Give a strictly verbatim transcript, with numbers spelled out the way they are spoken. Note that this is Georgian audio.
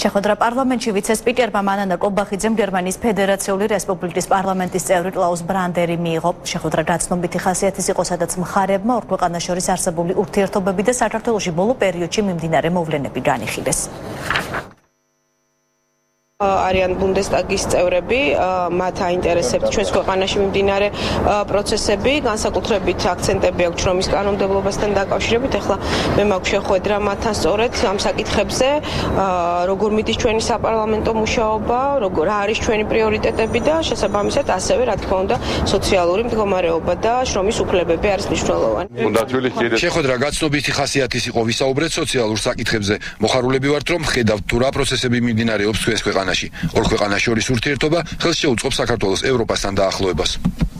შეხვედრა პარლამენტში ვიცე-სპიკერმა მანანა კობახიძემ გერმანიის ფედერაციული რესპუბლიკის პარლამენტის წევრი კლაუს ბრანდერი მიიღო. შეხვედრა გაცნობიტი ხასიათის იყო, სადაც მხარეებმა ორ ქვეყანას შორის არსებული ურთიერთობები და საქართველოში ბოლო პერიოდში მიმდინარე მოვლენები განიხილეს. არიან ბუნდესტაგის წევრები, მათ აინტერესებთ ჩვენს ქვეყანაში მიმდინარე პროცესები, განსაკუთრებით აქცენტები აქვს შრომის კანონმდებლობასთან დაკავშირებით. ახლა მე მაქვს შეხვედრა მათთან სწორედ ამ საკითხებზე, როგორ მიდის ჩვენი საპარლამენტო მუშაობა, როგორ რა არის ჩვენი პრიორიტეტები და შესაბამისად ასევე რა თქმა უნდა სოციალური მდგომარეობა და შრომის უფლებები არის მნიშვნელოვანი. შეხვედრა გაცნობიტი ხასიათის იყო, ვისაუბრეთ სოციალურ საკითხებზე. მოხარულები ვართ, რომ ხედავთ თუ რა პროცესები მიმდინარეობს ჩვენს ქვეყანაში. ორ ქვეყანას შორის ურთიერთობა ხელს შეუწყობს საქართველოს ევროპასთან დაახლოებას.